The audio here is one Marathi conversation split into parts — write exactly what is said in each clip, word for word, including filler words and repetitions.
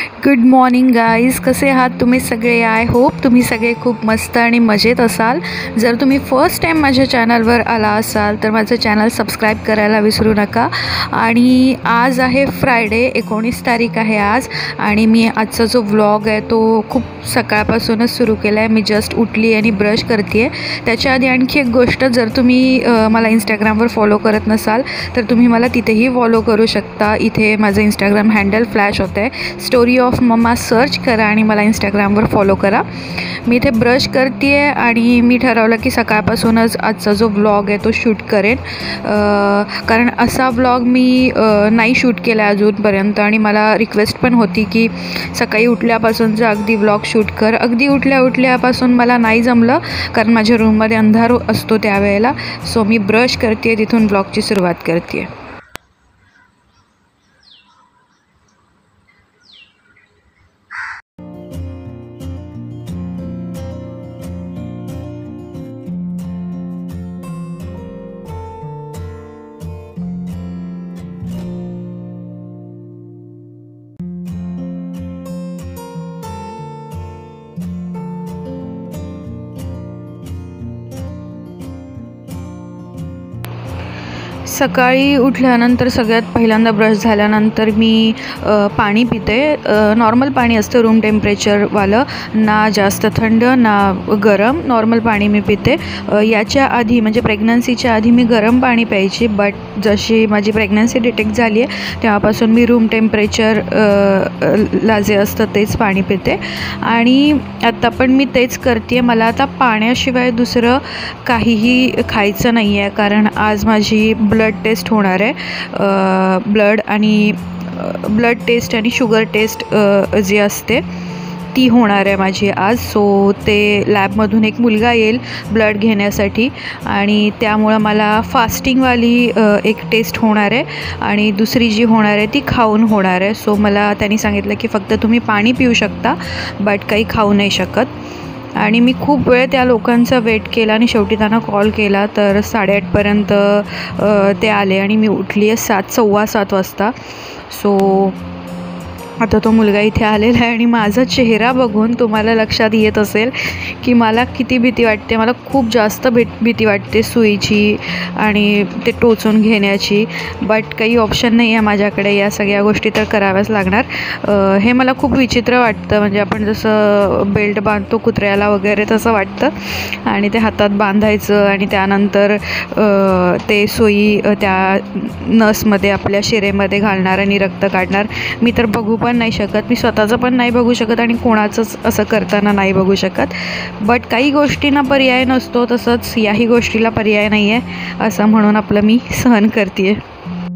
गुड मॉर्निंग गाईज, कसे आहात तुम्ही सगळे? आय होप तुम्ही सगळे खूप मस्त आणि मजेत असाल. जर तुम्ही फर्स्ट टाईम माझ्या चॅनलवर आला असाल तर माझं चॅनल सबस्क्राईब करायला विसरू नका. आणि आज आहे फ्रायडे, एकोणीस तारीख आहे आज. आणि मी आजचा जो व्लॉग आहे तो खूप सकाळपासूनच सुरू केला आहे. मी जस्ट उठली आणि ब्रश करते आहे. त्याच्या आधी आणखी एक गोष्ट, जर तुम्ही मला इंस्टाग्रामवर फॉलो करत नसाल तर तुम्ही मला तिथेही फॉलो करू शकता. इथे माझं इंस्टाग्राम हँडल फ्लॅश होतं आहे, स्टोरी ऑफ मम्मा सर्च करा आणि मला इंस्टाग्रामवर फॉलो करा. मी इथे ब्रश करते आहे आणि मी ठरवलं की सकाळपासूनच आजचा जो व्लॉग आहे तो शूट करेन, कारण असा व्लॉग मी नाही शूट केला अजूनपर्यंत. आणि मला रिक्वेस्ट पण होती की सकाळी उठल्यापासूनचा अगदी व्लॉग शूट कर. अगदी उठल्या उठल्यापासून मला नाही जमलं, कारण माझ्या रूममध्ये अंधार असतो त्यावेळेला. सो मी ब्रश करते आहे, तिथून व्लॉगची सुरुवात करते आहे. सकाळी उठल्यानंतर सगळ्यात पहिल्यांदा ब्रश झाल्यानंतर मी पाणी पिते. नॉर्मल पाणी असतं, रूम टेम्परेचरवालं, ना जास्त थंड ना गरम, नॉर्मल पाणी मी पिते. याच्या आधी म्हणजे प्रेग्नन्सीच्या आधी मी गरम पाणी प्यायची, बट जशी माझी प्रेग्नन्सी डिटेक्ट झाली आहे तेव्हापासून मी रूम टेम्परेचर ला जे असतं तेच पाणी पिते. आणि आत्ता पण मी तेच करते. मला आता पाण्याशिवाय दुसरं काहीही खायचं नाही आहे, कारण आज माझी ब्लड टेस्ट होणार आहे. ब्लड आणि ब्लड टेस्ट आणि शुगर टेस्ट जी असते ती होणार आहे माझी आज. सो ते लॅबमधून एक मुलगा येईल ब्लड घेण्यासाठी आणि त्यामुळं मला फास्टिंगवाली एक टेस्ट होणार आहे आणि दुसरी जी होणार आहे ती खाऊन होणार आहे. सो मला त्यांनी सांगितलं की फक्त तुम्ही पाणी पिऊ शकता, बट काही खाऊ नाही शकत. आणि मी खूप वेळ त्या लोकांचा वेट केला आणि शेवटी त्यांना कॉल केला, तर साडेआठपर्यंत ते आले आणि मी उठली आहे सात सव्वा सात वाजता. सो आता तो मुलगा इथे आलेला आहे आणि माझा चेहरा बघून तुम्हाला लक्षात येत असेल की मला किती भीती वाटते. मला खूप जास्त भी भीती वाटते सुईची आणि ते टोचून घेण्याची, बट काही ऑप्शन नाही आहे माझ्याकडे. या सगळ्या गोष्टी तर कराव्याच लागणार. हे मला खूप विचित्र वाटतं, म्हणजे आपण जसं बेल्ट बांधतो कुत्र्याला वगैरे तसं वाटतं. आणि ते हातात बांधायचं आणि त्यानंतर ते सुई त्या नसमध्ये आपल्या शिरेमध्ये घालणार आणि रक्त काढणार. मी तर बघू पण नाही शकत, मी स्वतःचं पण नाही बघू शकत आणि कोणाचंच असं करताना नाही बघू शकत. बट काही गोष्टींना पर्याय नसतो, तसंच याही गोष्टीला पर्याय नाही आहे, असं म्हणून आपलं मी सहन करते आहे.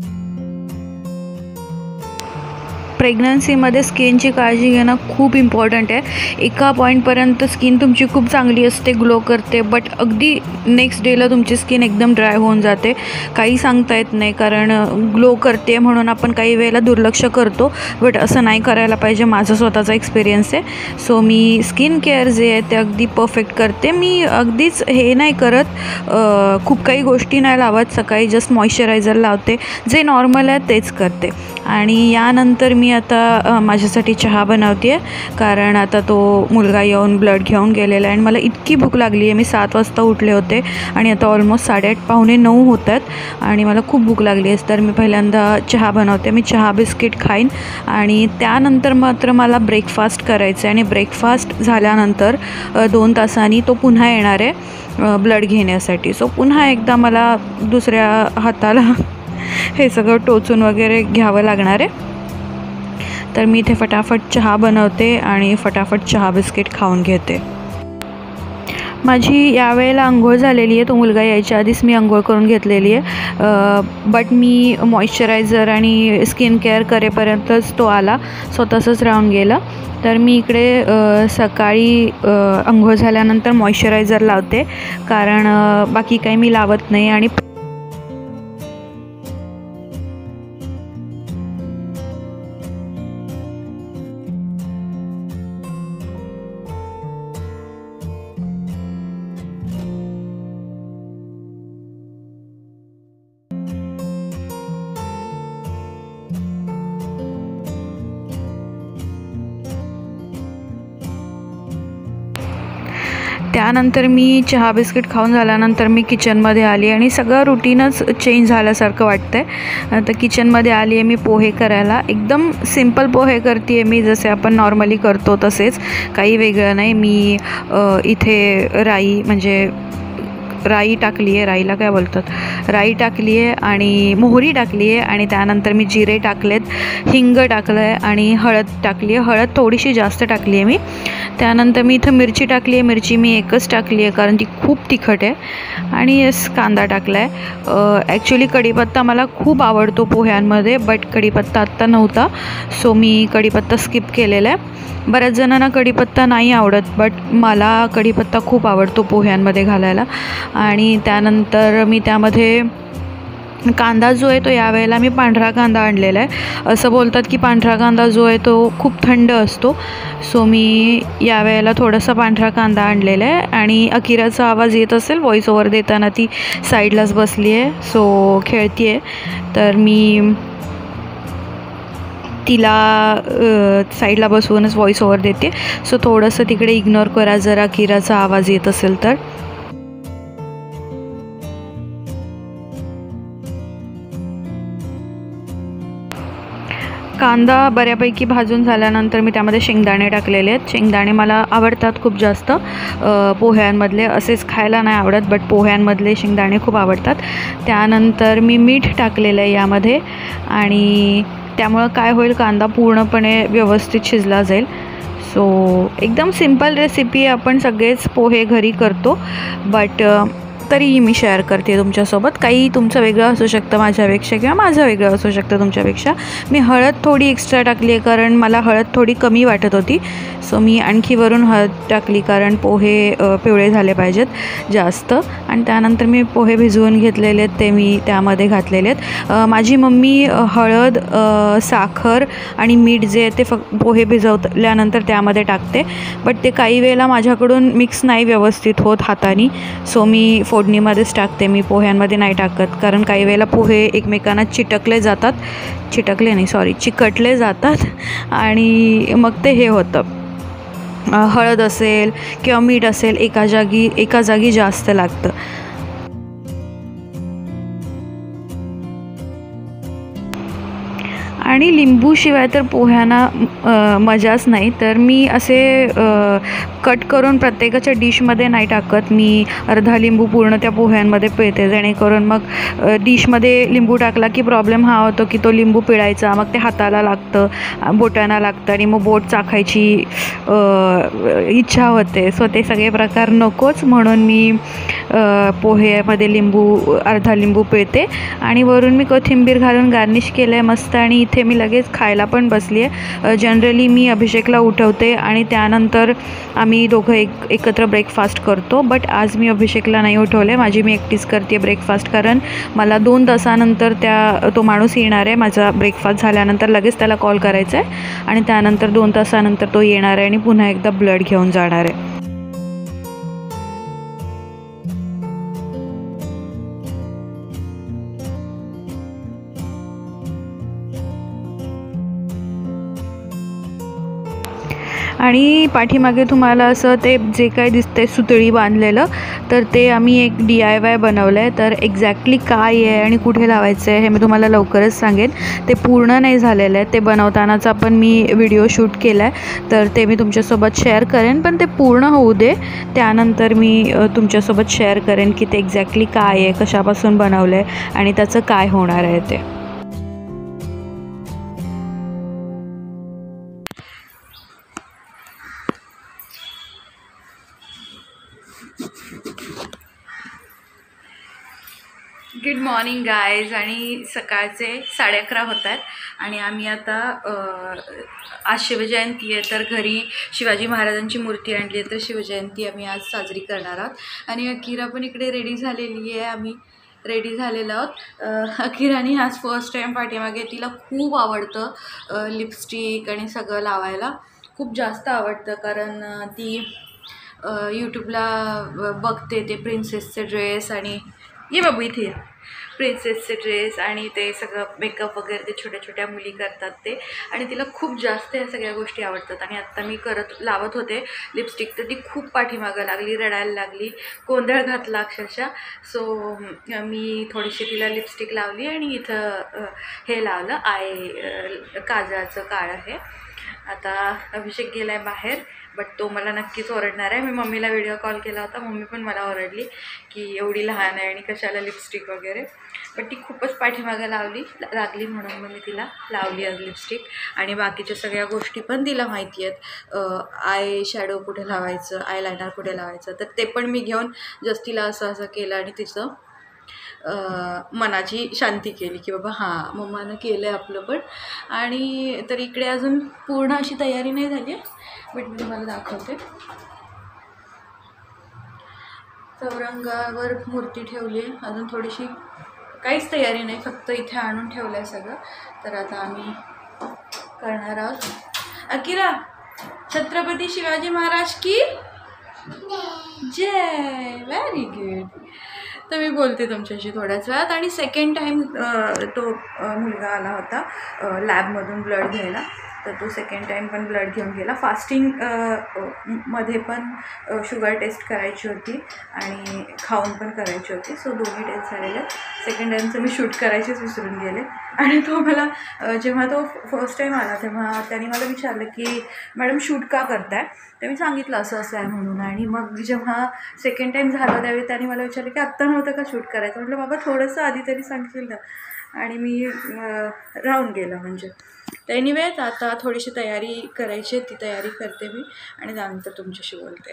प्रेग्नन्सीमध्ये स्किनची काळजी घेणं खूप इम्पॉर्टंट आहे. एका पॉईंटपर्यंत स्किन तुमची खूप चांगली असते, ग्लो करते, बट अगदी नेक्स्ट डेला तुमची स्किन एकदम ड्राय होऊन जाते. काही सांगता येत नाही, कारण ग्लो करते म्हणून आपण काही वेळेला दुर्लक्ष करतो, बट असं नाही करायला पाहिजे. माझा स्वतःचा एक्सपिरियन्स आहे. सो मी स्किन केअर जे आहे ते अगदी परफेक्ट करते. मी अगदीच हे नाही करत, खूप काही गोष्टी नाही लावत. सकाळी जस्ट मॉइश्चरायझर लावते, जे नॉर्मल आहे तेच करते. आणि यानंतर मी आता माझ्यासाठी चहा बनवते आहे, कारण आता तो मुलगा येऊन ब्लड घेऊन गेलेला आहे आणि मला इतकी भूक लागली आहे. मी सात वाजता उठले होते आणि आता ऑलमोस्ट साडेआठ पावणे नऊ होत आहेत आणि मला खूप भूक लागली आहे. तर मी पहिल्यांदा चहा बनवते. मी चहा बिस्किट खाईन आणि त्यानंतर मात्र मला ब्रेकफास्ट करायचं आहे. आणि ब्रेकफास्ट झाल्यानंतर दोन तासांनी तो पुन्हा येणार आहे ब्लड घेण्यासाठी. सो पुन्हा एकदा मला दुसऱ्या हाताला हे सगळं टोचून वगैरे घ्यावं लागणार आहे. तर मी इथे फटाफट चहा बनवते आणि फटाफट चहा बिस्किट खाऊन घेते. माझी यावेळेला अंघोळ झालेली आहे. तो मुलगा यायच्या आधीच मी अंघोळ करून घेतलेली आहे, बट मी मॉइश्चरायझर आणि स्किन केअर करेपर्यंतच तो आला, स्वतःच राहून गेला. तर मी इकडे सकाळी अंघोळ झाल्यानंतर मॉइश्चरायझर लावते, कारण बाकी काही मी लावत नाही. आणि त्यानंतर मी चहा बिस्किट खाऊन झाल्यानंतर मी किचनमध्ये आली आणि सगळं रुटीनच चेंज झाल्यासारखं वाटतं आहे. तर किचनमध्ये आली आहे मी पोहे करायला. एकदम सिंपल पोहे करते आहे मी, जसे आपण नॉर्मली करतो तसेच, काही वेगळं नाही. मी इथे राई म्हणजे राई टाकली आहे, राईला काय बोलतात, राई टाकली आहे आणि मोहरी टाकली आहे आणि त्यानंतर मी जिरे टाकलेत, हिंग टाकलं आहे आणि हळद टाकली आहे. हळद थोडीशी जास्त टाकली आहे मी. त्यानंतर मी इथं मिरची टाकली आहे. मिरची मी एकच टाकली आहे कारण ती खूप तिखट आहे. आणि यस, कांदा टाकला आहे. ॲक्च्युली कढीपत्ता मला खूप आवडतो पोह्यांमध्ये, बट कढीपत्ता आत्ता नव्हता, सो मी कढीपत्ता स्किप केलेला आहे. बऱ्याच जणांना कढीपत्ता नाही आवडत, बट मला कढीपत्ता खूप आवडतो पोह्यांमध्ये घालायला. आणि त्यानंतर मी त्यामध्ये कांदा जो आहे तो यावेळेला मी पांढरा कांदा आणलेला आहे. असं बोलतात की पांढरा कांदा जो आहे तो खूप थंड असतो, सो मी यावेळेला थोडासा पांढरा कांदा आणलेला आहे. आणि अकिराचा आवाज येत असेल, व्हॉईस ओव्हर देताना ती साईडलाच बसली आहे, सो खेळती आहे. तर मी तिला साईडला बसवूनच व्हॉईस ओव्हर देते, सो थोडंसं तिकडे इग्नोर करा जर अकिराचा आवाज येत असेल तर. कांदा बऱ्यापैकी भाजून झाल्यानंतर मी त्यामध्ये शेंगदाणे टाकलेले आहेत. शेंगदाणे मला आवडतात खूप जास्त पोह्यांमधले, असेच खायला नाही आवडत, बट पोह्यांमधले शेंगदाणे खूप आवडतात. त्यानंतर मी मीठ टाकलेलं आहे यामध्ये आणि त्यामुळं काय होईल, कांदा पूर्णपणे व्यवस्थित शिजला जाईल. सो एकदम सिंपल रेसिपी, आपण सगळेच पोहे घरी करतो, बट तरीही मी शेअर करते तुमच्यासोबत. काही तुमचं वेगळं असू शकतं माझ्यापेक्षा किंवा माझं वेगळं असू शकतं तुमच्यापेक्षा. मी हळद थोडी एक्स्ट्रा टाकली आहे कारण मला हळद थोडी कमी वाटत होती, सो मी आणखी वरून हळद टाकली कारण पोहे पिवळे झाले पाहिजेत जास्त. आणि त्यानंतर मी पोहे भिजवून घेतलेले आहेत ते मी त्यामध्ये घातलेले आहेत. माझी मम्मी हळद, साखर आणि मीठ जे आहे ते फक्त पोहे भिजवल्यानंतर त्यामध्ये टाकते, बट ते काही वेळेला माझ्याकडून मिक्स नाही व्यवस्थित होत हाताने, सो मी फोडणीमध्येच टाकते. मी पोह्यांमध्ये नाही टाकत कारण काही वेळेला पोहे एकमेकांना चिटकले जातात, चिटकले नाही सॉरी चिकटले जातात आणि मग ते हे होतं, हळद असेल किंवा मीठ असेल एका जागी एका जागी जास्त लागतं. आणि लिंबूशिवाय तर पोह्यांना मजाच नाही. तर मी असे कट करून प्रत्येकाच्या डिशमध्ये नाही टाकत. मी अर्धा लिंबू पूर्ण त्या पोह्यांमध्ये पिळते, जेणेकरून मग डिशमध्ये लिंबू टाकला की प्रॉब्लेम हा होतो की तो लिंबू पिळायचा, मग ते हाताला लागतं, बोटांना लागतं आणि मग बोट चाखायची इच्छा होते. सो ते सगळे प्रकार नकोच, म्हणून मी पोह्यामध्ये लिंबू अर्धा लिंबू पिळते आणि वरून मी कोथिंबीर घालून गार्निश केलं आहे मस्त. आणि इथे मी लगेच खायला पण बसली आहे. जनरली मी अभिषेकला उठवते आणि त्यानंतर आम्ही दोघं एक एकत्र ब्रेकफास्ट करतो, बट आज मी अभिषेकला नाही उठवले, माझी मी एकटीच करते ब्रेकफास्ट, कारण मला दोन तासानंतर त्या तो माणूस येणार आहे. माझा ब्रेकफास्ट झाल्यानंतर लगेच त्याला कॉल करायचा आहे आणि त्यानंतर दोन तासानंतर तो येणार आहे आणि पुन्हा एकदा ब्लड घेऊन जाणार आहे. आणि पाठीमागे तुम्हाला असं ते जे काय दिसते सुतळी बांधलेलं, तर ते आम्ही एक डी आय वाय बनवलं आहे. तर एक्झॅक्टली काय आहे आणि कुठे लावायचं आहे हे मी तुम्हाला लवकरच सांगेन. ते पूर्ण नाही झालेलं आहे, ते बनवतानाचा पण मी व्हिडिओ शूट केला आहे, तर ते मी तुमच्यासोबत शेअर करेन. पण ते पूर्ण होऊ दे, त्यानंतर मी तुमच्यासोबत शेअर करेन की ते एक्झॅक्टली काय आहे, कशापासून बनवलं आहे आणि त्याचं काय होणार आहे ते. Good morning guys. आणि सकाळचे साडे अकरा होत आहेत आणि आम्ही आता आज शिवजयंती आहे, तर घरी शिवाजी महाराजांची मूर्ती आणली आहे, तर शिवजयंती आम्ही आज साजरी करणार आहोत. आणि अकिरा पण इकडे रेडी झालेली आहे, आम्ही रेडी झालेलो आहोत. अकिराने आज फर्स्ट टाईम पाठीमागे, तिला खूप आवडतं लिपस्टिक आणि सगळं लावायला, खूप जास्त आवडतं, कारण ती यूट्यूबला बघते ते प्रिन्सेसचे ड्रेस. आणि ये बाबू इथे, प्रिन्सेसचे ड्रेस आणि ते सगळं मेकअप वगैरे ते छोट्या छोट्या मुली करतात ते, आणि तिला खूप जास्त ह्या सगळ्या गोष्टी आवडतात. आणि आत्ता मी करत लावत होते लिपस्टिक तर ती खूप पाठीमागं लागली, रडायला लागली, गोंधळ घातला अक्षरशः. सो मी थोडीशी तिला लिपस्टिक लावली आणि इथं हे लावलं आय काजळाचं काळं हे. आता अभिषेक गेला आहे बाहेर, बट तो मला नक्कीच ओरडणार आहे. मी मम्मीला व्हिडिओ कॉल केला होता, मम्मी पण मला ओरडली की एवढी लहान आहे आणि कशाला लिपस्टिक वगैरे, बट ती खूपच पाठीमागं लावली लागली म्हणून मग मी तिला लावली आज लिपस्टिक. आणि बाकीच्या सगळ्या गोष्टी पण तिला माहिती आहेत, आय शॅडो कुठे लावायचं, आय लायनर कुठे लावायचं, तर ते पण मी घेऊन जस्ट तिला असं असं केलं आणि तिचं मनाची शांती केली की बाबा हां मम्मानं केलं आहे आपलं पण. आणि तर इकडे अजून पूर्ण अशी तयारी नाही झाली आहे, बट मी तुम्हाला दाखवते. चौरंगावर मूर्ती ठेवली आहे, अजून थोडीशी काहीच तयारी नाही, फक्त इथे आणून ठेवलं आहे सगळं. तर आता आम्ही करणार आहोत. अकिरा, छत्रपती शिवाजी महाराज की जय. Very good. तर मी बोलते तुमच्याशी थोड्याच वेळात. आणि सेकंड टाईम तो मुलगा आला होता लॅबमधून ब्लड घ्यायला, तर तो सेकंड टाईम पण ब्लड घेऊन गेला. फास्टिंग मध्ये पण शुगर टेस्ट करायची होती आणि खाऊन पण करायची होती, सो दोन्ही टेस्ट झालेले. सेकंड टाईमचं मी शूट करायचीच विसरून गेले. आणि तो मला जेव्हा तो फर्स्ट टाईम आला तेव्हा त्याने मला विचारलं की मॅडम शूट का करताय, तर मी सांगितलं असं असं आहे म्हणून. आणि मग जेव्हा सेकंड टाईम झालं त्यावेळी त्याने मला विचारलं की आत्ता नव्हतं का शूट करायचं. म्हटलं बाबा थोडंसं आधी तरी सांगशील ना, आणि मी राहून गेलं म्हणजे. तर एनिवेज आता थोडीशी तयारी करायची, ती तयारी करते मी आणि त्यानंतर तुमच्याशी बोलते.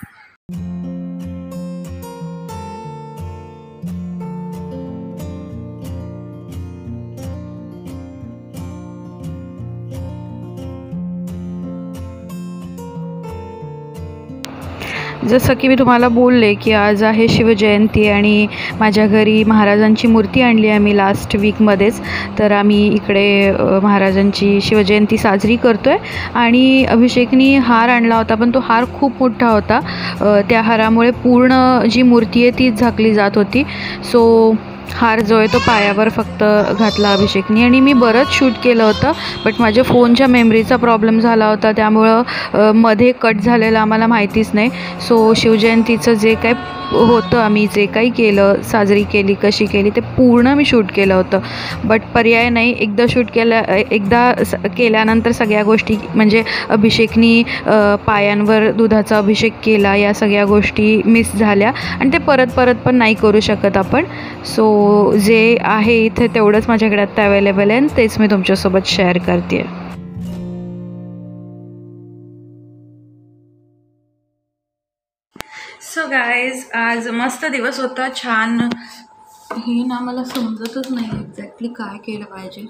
जसं की मी तुम्हाला बोलले की आज आहे शिवजयंती आणि माझ्या घरी महाराजांची मूर्ती आणली आहे आम्ही लास्ट वीकमध्येच. तर आम्ही इकडे महाराजांची शिवजयंती साजरी करतो आहे. आणि अभिषेकनी हार आणला होता, पण तो हार खूप मोठा होता, त्या हारामुळे पूर्ण जी मूर्ती आहे तीच झाकली जात होती. सो हार जो आहे तो पायावर फक्त घातला अभिषेकनी. आणि मी बरंच शूट केलं होतं, बट माझ्या फोनच्या मेमरीचा प्रॉब्लेम झाला होता, त्यामुळं मध्ये कट झालेलं आम्हाला माहितीच नाही. सो शिवजयंतीचं जे काय होतं, आम्ही जे काही केलं, साजरी केली, कशी केली, ते पूर्ण मी शूट केलं होतं. बट पर्याय नाही, एकदा शूट केल्या एकदा केल्यानंतर सगळ्या गोष्टी म्हणजे अभिषेकनी पायांवर दुधाचा अभिषेक केला, या सगळ्या गोष्टी मिस झाल्या आणि ते परत परत पण नाही करू शकत आपण. सो जे आहे इथे तेवढंच माझ्याकडे आत्ता अवेलेबल आहे आणि तेच मी तुमच्यासोबत शेअर करते आहे. सो गाईज आज मस्त दिवस होता, छान. हे ना मला समजतच नाही एक्झॅक्टली काय केलं पाहिजे,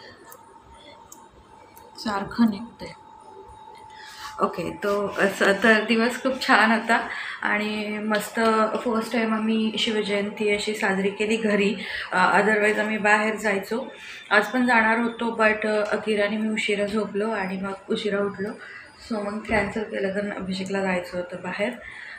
सारखं निघतंय. ओके, तो असं तर दिवस खूप छान होता आणि मस्त. फर्स्ट टाईम आम्ही शिवजयंती अशी साजरी केली घरी. अदरवाईज आम्ही बाहेर जायचो, आज पण जाणार होतो, बट अकिराने मी उशिरा झोपलो आणि मग उशिरा उठलो, सो मग कॅन्सल केलं कारण अभिषेकला जायचं होतं बाहेर.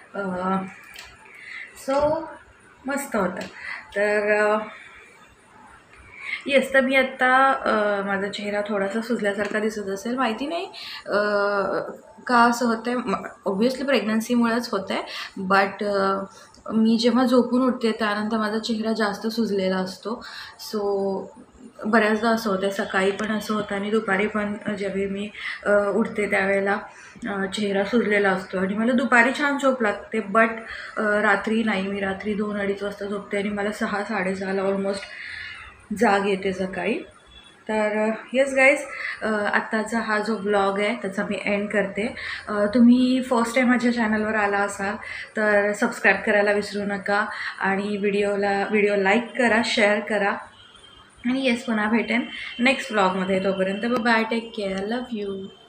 सो मस्त होतं. तर येस, तर मी आत्ता माझा चेहरा थोडासा सुजल्यासारखा दिसत असेल, माहिती नाही का असं होतं आहे. ऑब्व्हियसली प्रेग्नन्सीमुळेच होतं आहे, बट मी जेव्हा झोपून उठते त्यानंतर माझा चेहरा जास्त सुजलेला असतो. सो बऱ्याचदा असं होतं आहे, सकाळी पण असं होतं आणि दुपारी पण जेव्हा मी उठते त्यावेळेला चेहरा सुजलेला असतो आणि मला दुपारी छान झोप लागते, बट रात्री नाही. मी रात्री दोन अडीच वाजता झोपते आणि मला सहा साडेसहाला ऑलमोस्ट जाग येते सकाळी. तर येस गाईज, आत्ताचा हा जो ब्लॉग आहे त्याचा मी एंड करते. तुम्ही फर्स्ट टाईम माझ्या चॅनलवर आला असाल तर सबस्क्राईब करायला विसरू नका आणि व्हिडिओला व्हिडिओ लाईक करा, शेअर करा. आणि येस, पुन्हा भेटेन नेक्स्ट ब्लॉगमध्ये. तोपर्यंत bye, take care, love you.